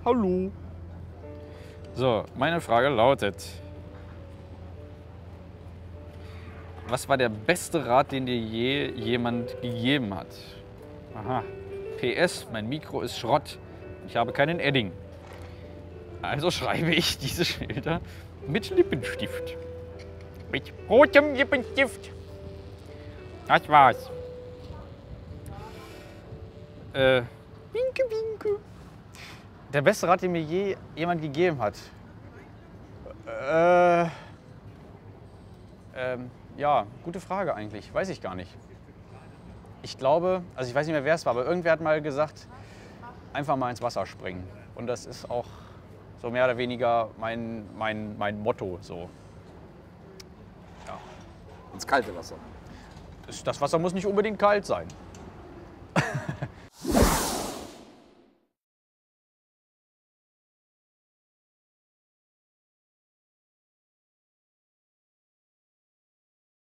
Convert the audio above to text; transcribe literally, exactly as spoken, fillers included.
Hallo. So, meine Frage lautet: Was war der beste Rat, den dir je jemand gegeben hat? Aha. P S, mein Mikro ist Schrott. Ich habe keinen Edding. Also schreibe ich diese Schilder mit Lippenstift. Mit rotem Lippenstift. Das war's. Äh, winke, winke. Der beste Rat, den mir je jemand gegeben hat? Äh, ähm, ja, gute Frage eigentlich. Weiß ich gar nicht. Ich glaube, also ich weiß nicht mehr, wer es war, aber irgendwer hat mal gesagt, einfach mal ins Wasser springen. Und das ist auch so mehr oder weniger mein, mein, mein Motto. So. Ja. Ins kalte Wasser. Das, das Wasser muss nicht unbedingt kalt sein.